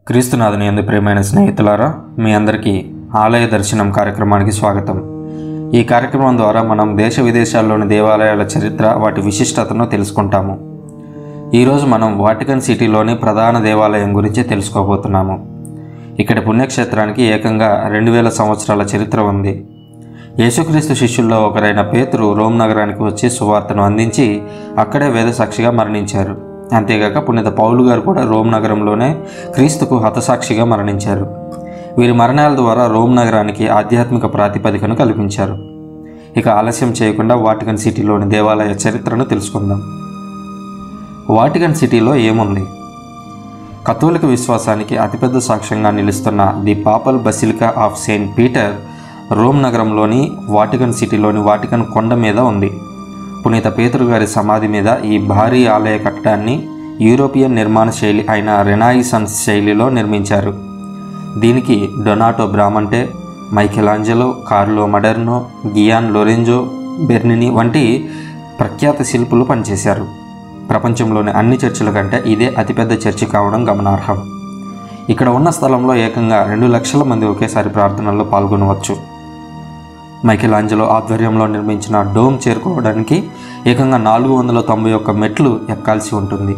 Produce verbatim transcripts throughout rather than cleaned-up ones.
క్రీస్తునాథుని యందు ప్రియమైన స్నేహితులారా, మీ అందరికీ ఆలయ దర్శనం కార్యక్రమానికి స్వాగతం. ఈ కార్యక్రమం ద్వారా మనం దేశ విదేశాల్లోని దేవాలయాల చరిత్ర, వాటి విశిష్టతను తెలుసుకుంటాము. ఈరోజు మనం వాటికన్ సిటీలోని ప్రధాన దేవాలయం గురించి తెలుసుకోబోతున్నాము. ఇక్కడి పుణ్యక్షేత్రానికి ఏకంగా రెండు వేల సంవత్సరాల చరిత్ర ఉంది. యేసుక్రీస్తు శిష్యుల్లో ఒకరైన పేతురు రోమ్ నగరానికి వచ్చి సువార్తను అందించి అక్కడే వేద సాక్షిగా మరణించారు. అంతేగాక పుణ్యత పౌలు గారు కూడా రోమ్ నగరంలోనే క్రీస్తుకు హతసాక్షిగా మరణించారు. వీరి మరణాల ద్వారా రోమ్ నగరానికి ఆధ్యాత్మిక ప్రాతిపదికను కల్పించారు. ఇక ఆలస్యం చేయకుండా వాటికన్ సిటీలోని దేవాలయ చరిత్రను తెలుసుకుందాం. వాటికన్ సిటీలో ఏముంది? కథోలిక విశ్వాసానికి అతిపెద్ద సాక్ష్యంగా నిలుస్తున్న the papal basilica of Saint Peter Rome నగరంలోని వాటికన్ సిటీలోని వాటికన్ కొండ మీద ఉంది. పునీత పేతురు గారి సమాధి మీద ఈ భారీ ఆలయ కట్టడాన్ని యూరోపియన్ నిర్మాణ శైలి అయిన రెనాయిసన్స్ శైలిలో నిర్మించారు. దీనికి డొనాటో బ్రామంటే, మైకెలాంజెలో, కార్లో మడర్నో, గియాన్ లోరెంజో బెర్నిని వంటి ప్రఖ్యాత శిల్పులు పనిచేశారు. ప్రపంచంలోని అన్ని చర్చిల కంటే ఇదే అతిపెద్ద చర్చి కావడం గమనార్హం. ఇక్కడ ఉన్న స్థలంలో ఏకంగా రెండు లక్షల మంది ఒకేసారి ప్రార్థనల్లో పాల్గొనవచ్చు. మైకెలాంజెలో ఆధ్వర్యంలో నిర్మించిన డోమ్ చేరుకోవడానికి ఏకంగా నాలుగు వందల తొంభై ఒక్క మెట్లు ఎక్కాల్సి ఉంటుంది.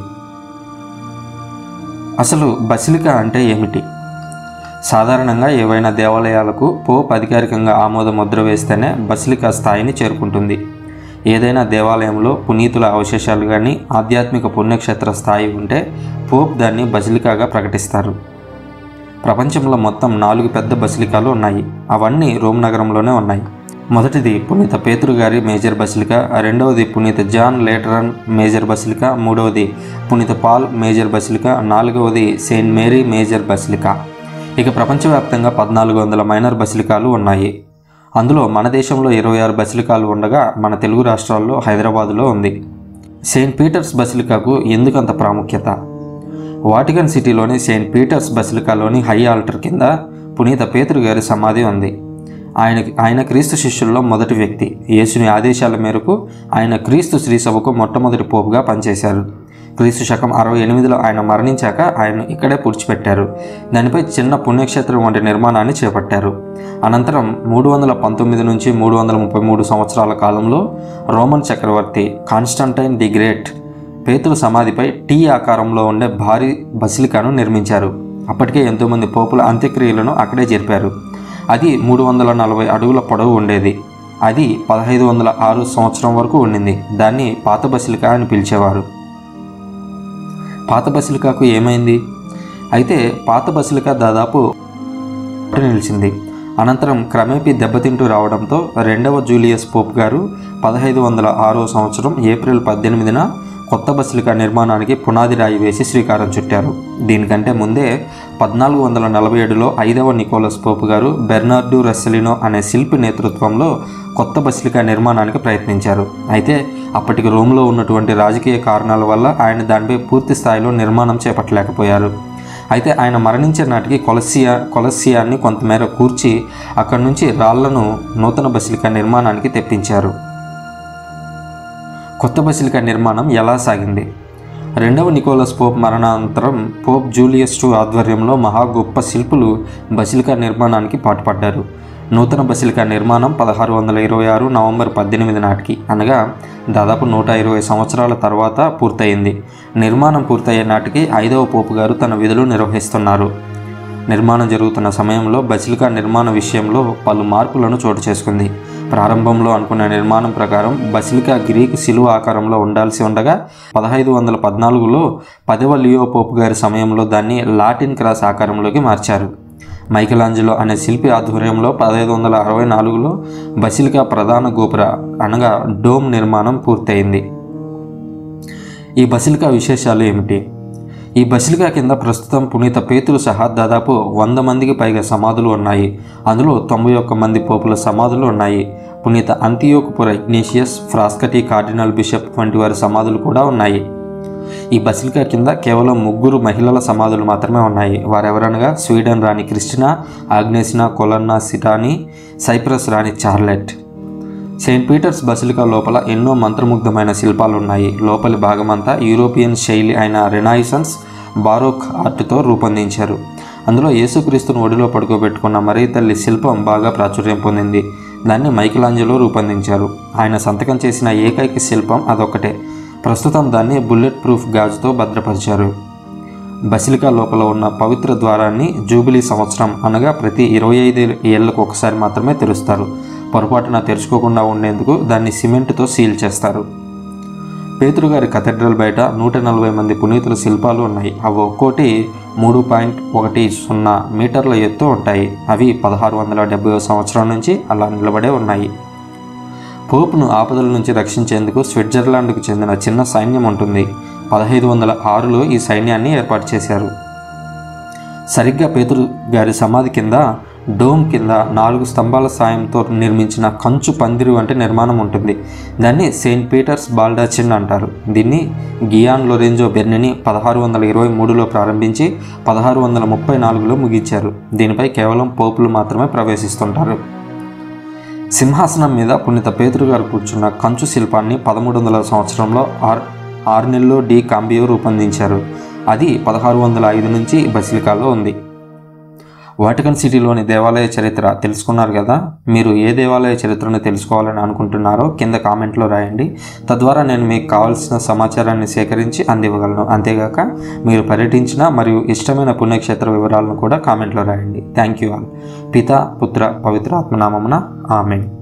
అసలు బసిలికా అంటే ఏమిటి? సాధారణంగా ఏవైనా దేవాలయాలకు పోప్ అధికారికంగా ఆమోద ముద్ర వేస్తేనే బసిలికా స్థాయిని చేరుకుంటుంది. ఏదైనా దేవాలయంలో పునీతుల అవశేషాలు కానీ ఆధ్యాత్మిక పుణ్యక్షేత్ర స్థాయి ఉంటే పోప్ దాన్ని బసిలికాగా ప్రకటిస్తారు. ప్రపంచంలో మొత్తం నాలుగు పెద్ద బసిలికాలు ఉన్నాయి. అవన్నీ రోమ్ నగరంలోనే ఉన్నాయి. మొదటిది పునీత పేతురు గారి మేజర్ బసిలికా, రెండవది పునీత జాన్ లేటరన్ మేజర్ బసిలికా, మూడవది పునీత పాల్ మేజర్ బసిలికా, నాలుగవది సెయింట్ మేరీ మేజర్ బసిలికా. ఇక ప్రపంచవ్యాప్తంగా పద్నాలుగు వందల మైనర్ బసిలికాలు ఉన్నాయి. అందులో మన దేశంలో ఇరవై ఆరు బసిలికాలు ఉండగా మన తెలుగు రాష్ట్రాల్లో హైదరాబాదులో ఉంది. సెయింట్ పీటర్స్ బసిలికాకు ఎందుకంత ప్రాముఖ్యత? వాటికన్ సిటీలోని సెయింట్ పీటర్స్ బసిలికాలోని హై ఆల్టర్ కింద పునీత పేతురు గారి సమాధి ఉంది. ఆయన ఆయన క్రీస్తు శిష్యుల్లో మొదటి వ్యక్తి. యేసుని ఆదేశాల మేరకు ఆయన క్రీస్తు శ్రీసభకు మొట్టమొదటి పోపుగా పనిచేశారు. క్రీస్తు శకం అరవై ఎనిమిదిలో ఆయన మరణించాక ఆయన ఇక్కడే పూడ్చిపెట్టారు. దానిపై చిన్న పుణ్యక్షేత్రం వంటి నిర్మాణాన్ని చేపట్టారు. అనంతరం మూడు వందల పంతొమ్మిది నుంచి మూడు వందల ముప్పై మూడు సంవత్సరాల కాలంలో రోమన్ చక్రవర్తి కాన్స్టంటైన్ ది గ్రేట్ పేతురు సమాధిపై టీ ఆకారంలో ఉండే భారీ బసిలికాను నిర్మించారు. అప్పటికే ఎంతోమంది పోపుల అంత్యక్రియలను అక్కడే జరిపారు. అది మూడు వందల నలభై అడుగుల పొడవు ఉండేది. అది పదహైదు వందల ఆరు సంవత్సరం వరకు ఉండింది. దాన్ని పాత బసిలికా అని పిలిచేవారు. పాత బసిలికాకు ఏమైంది? అయితే పాత బసిలికా దాదాపు నిలిచింది. అనంతరం క్రమేపీ దెబ్బతింటూ రావడంతో రెండవ జూలియస్ పోప్ గారు పదహైదు వందల ఆరో సంవత్సరం ఏప్రిల్ పద్దెనిమిదిన కొత్త బసిలికా నిర్మాణానికి పునాది రాయి వేసి శ్రీకారం చుట్టారు. దీనికంటే ముందే పద్నాలుగు వందల నలభై ఏడులో ఐదవ నికోలస్ పోప్ గారు బెర్నార్డు రస్సెలినో అనే శిల్పి నేతృత్వంలో కొత్త బసిలికా నిర్మాణానికి ప్రయత్నించారు. అయితే అప్పటికి రోమ్లో ఉన్నటువంటి రాజకీయ కారణాల వల్ల ఆయన దానిపై పూర్తి స్థాయిలో నిర్మాణం చేపట్టలేకపోయారు. అయితే ఆయన మరణించే నాటికి కొలసియా కొలసియాన్ని కొంతమేర కూర్చి అక్కడి నుంచి రాళ్లను నూతన బసిలికా నిర్మాణానికి తెప్పించారు. కొత్త బసిలికా నిర్మాణం ఎలా సాగింది? రెండవ నికోలస్ పోప్ మరణానంతరం పోప్ జూలియస్ టూ ఆధ్వర్యంలో మహా గొప్ప శిల్పులు బసిలికా నిర్మాణానికి పాటుపడ్డారు. నూతన బసిలికా నిర్మాణం పదహారు వందల ఇరవై ఆరు నవంబర్ పద్దెనిమిది నాటికి, అనగా దాదాపు నూట ఇరవై సంవత్సరాల తర్వాత పూర్తయింది. నిర్మాణం పూర్తయ్యే నాటికి ఐదవ పోపు గారు తన విధులు నిర్వహిస్తున్నారు. నిర్మాణం జరుగుతున్న సమయంలో బసిలికా నిర్మాణ విషయంలో పలు మార్పులను చోటు చేసుకుంది. ప్రారంభంలో అనుకున్న నిర్మాణం ప్రకారం బసిలికా గ్రీకు శిలువ ఆకారంలో ఉండాల్సి ఉండగా పదహైదు వందల పద్నాలుగులో పదవ లియో పోపు గారి సమయంలో దాన్ని లాటిన్ క్రాస్ ఆకారంలోకి మార్చారు. మైకెలాంజెలో అనే శిల్పి ఆధ్వర్యంలో పదహైదు వందల అరవై నాలుగులో బసిలికా ప్రధాన గోపుర అనగా డోమ్ నిర్మాణం పూర్తయింది. ఈ బసిలికా విశేషాలు ఏమిటి? ఈ బసిలికా కింద ప్రస్తుతం పునీత పేతురు సహా దాదాపు వంద మందికి పైగా సమాధులు ఉన్నాయి. అందులో తొంభై ఒక్క మంది పోపుల సమాధులు ఉన్నాయి. పునీత అంతియోకుపుర ఇగ్నేషియస్, ఫ్రాస్కటి కార్డినల్ బిషప్ వంటి వారి సమాధులు కూడా ఉన్నాయి. ఈ బసిలికా కింద కేవలం ముగ్గురు మహిళల సమాధులు మాత్రమే ఉన్నాయి. వారెవరనగా స్వీడన్ రాణి క్రిస్టినా, ఆగ్నేసినా కొలన్నా సిటాని, సైప్రస్ రాణి చార్లెట్. సెయింట్ పీటర్స్ బసిలికా లోపల ఎన్నో మంత్రముగ్ధమైన శిల్పాలు ఉన్నాయి. లోపలి భాగమంతా యూరోపియన్ శైలి అయిన రెనాయిసన్స్ బారోక్ ఆర్ట్తో రూపొందించారు. అందులో యేసుక్రీస్తును ఒడిలో పడుకోబెట్టుకున్న మరీ తల్లి శిల్పం బాగా ప్రాచుర్యం పొందింది. దాన్ని మైకిలాంజెలో రూపొందించారు. ఆయన సంతకం చేసిన ఏకైక శిల్పం అదొక్కటే. ప్రస్తుతం దాన్ని బుల్లెట్ ప్రూఫ్ గాజుతో భద్రపరిచారు. బసిలికా లోపల ఉన్న పవిత్ర ద్వారాన్ని జూబిలీ సంవత్సరం అనగా ప్రతి ఇరవై ఐదు ఏళ్లకు ఒకసారి మాత్రమే తెరుస్తారు. పొరపాటున తెరుచుకోకుండా ఉండేందుకు దాన్ని సిమెంటుతో సీల్ చేస్తారు. పేతురుగారి కథెడ్రల్ బయట నూట నలభై మంది పునీతుల శిల్పాలు ఉన్నాయి. అవి ఒక్కోటి మూడు పాయింట్ ఒకటి సున్నా మీటర్ల ఎత్తు ఉంటాయి. అవి పదహారు వందల డెబ్బై సంవత్సరం నుంచి అలా నిలబడే ఉన్నాయి. పోప్ను ఆపదల నుంచి రక్షించేందుకు స్విట్జర్లాండ్కు చెందిన చిన్న సైన్యం ఉంటుంది. పదహైదు వందల ఆరులో ఈ సైన్యాన్ని ఏర్పాటు చేశారు. సరిగ్గా పేతురు గారి సమాధి కింద డోమ్ కింద నాలుగు స్తంభాల సాయంతో నిర్మించిన కంచు పందిరి వంటి నిర్మాణం ఉంటుంది. దాన్ని సెయింట్ పీటర్స్ బాల్డాచిన్ అంటారు. దీన్ని గియాన్ లొరెంజో బెర్నిని పదహారు వందల ఇరవై మూడులో ప్రారంభించి పదహారు వందల ముప్పై నాలుగులో ముగించారు. దీనిపై కేవలం పోపులు మాత్రమే ప్రవేశిస్తుంటారు. సింహాసనం మీద పునీత పేతురు గారు కూర్చున్న కంచు శిల్పాన్ని పదమూడు వందల సంవత్సరంలో ఆర్ ఆర్నెల్లో డి కాంబియో రూపొందించారు. అది పదహారు వందల ఐదు నుంచి బసిలికాలో ఉంది. వాటికన్ సిటీలోని దేవాలయ చరిత్ర తెలుసుకున్నారు కదా. మీరు ఏ దేవాలయ చరిత్రను తెలుసుకోవాలని అనుకుంటున్నారో కింద కామెంట్లో రాయండి. తద్వారా నేను మీకు కావాల్సిన సమాచారాన్ని సేకరించి అందివ్వగలను. అంతేగాక మీరు పర్యటించిన మరియు ఇష్టమైన పుణ్యక్షేత్ర వివరాలను కూడా కామెంట్లో రాయండి. Thank you all. పిత పుత్ర పవిత్ర ఆత్మనామమున ఆమేన్.